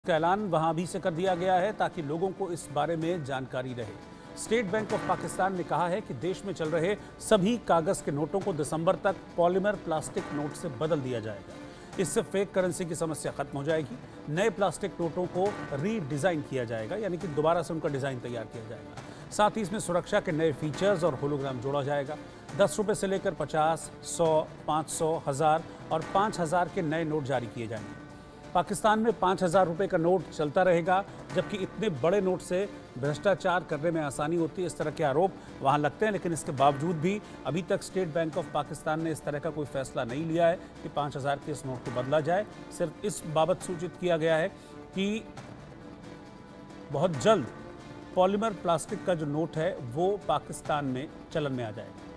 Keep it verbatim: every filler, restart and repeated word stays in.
का ऐलान वहां भी से कर दिया गया है ताकि लोगों को इस बारे में जानकारी रहे। स्टेट बैंक ऑफ पाकिस्तान ने कहा है कि देश में चल रहे सभी कागज के नोटों को दिसंबर तक पॉलीमर प्लास्टिक नोट से बदल दिया जाएगा। इससे फेक करेंसी की समस्या खत्म हो जाएगी। नए प्लास्टिक नोटों को रीडिजाइन किया जाएगा, यानी कि दोबारा से उनका डिजाइन तैयार किया जाएगा। साथ ही इसमें सुरक्षा के नए फीचर्स और होलोग्राम जोड़ा जाएगा। दस रुपये से लेकर पचास, सौ, पाँच सौ, हजार और पाँच हजार के नए नोट जारी किए जाएंगे। पाकिस्तान में पाँच हजार रुपये का नोट चलता रहेगा, जबकि इतने बड़े नोट से भ्रष्टाचार करने में आसानी होती है, इस तरह के आरोप वहाँ लगते हैं। लेकिन इसके बावजूद भी अभी तक स्टेट बैंक ऑफ पाकिस्तान ने इस तरह का कोई फैसला नहीं लिया है कि पाँच हजार के इस नोट को बदला जाए। सिर्फ इस बाबत सूचित किया गया है कि बहुत जल्द पॉलीमर प्लास्टिक का जो नोट है वो पाकिस्तान में चलन में आ जाएगा।